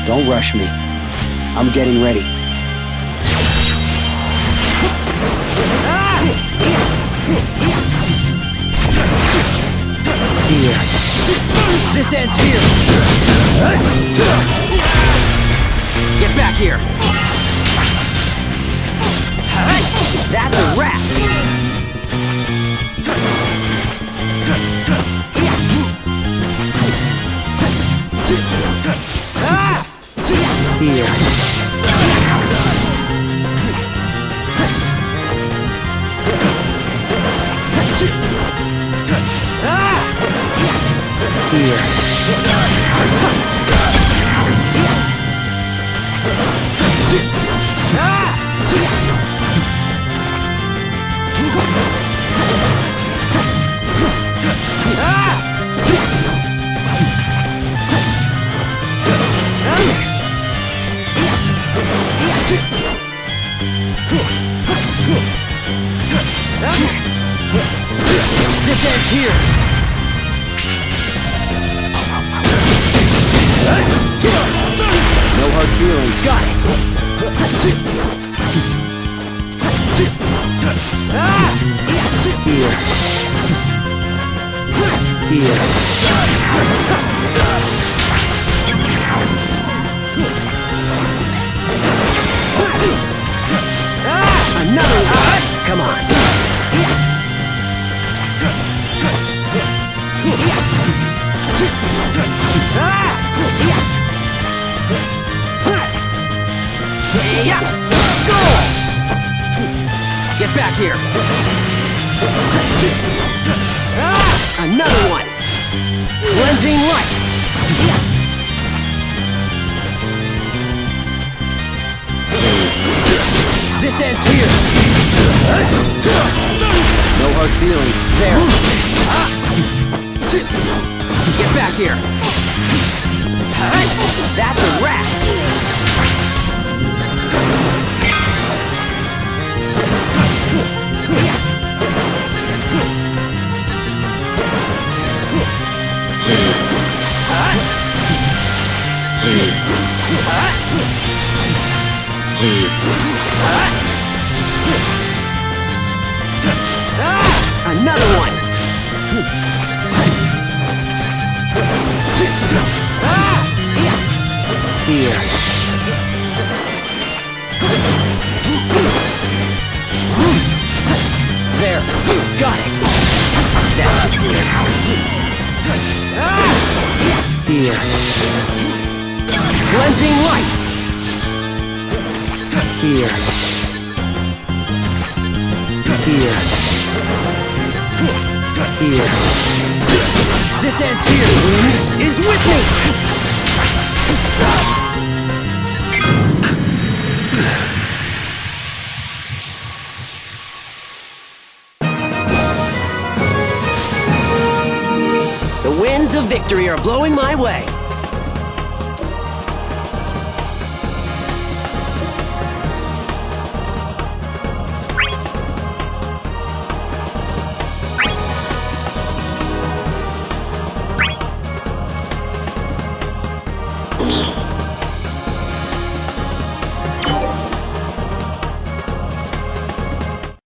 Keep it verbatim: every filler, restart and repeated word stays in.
Don't rush me. I'm getting ready. Here. This ends here. Get back here. That's a wrap. Here. Here. This ends here. No hard feelings. Got it. Here. Here. Another one. Come on. Yeah. Go! Get back here. Another one. Cleansing light. This ends here. No hard feelings. There. Get back here. That's a wrap. Please. Please. Another one. Here. There. Got it. That should do it. Here. Cleansing light. Here. Here. Here. This ends here. Is with me. The winds of victory are blowing my way.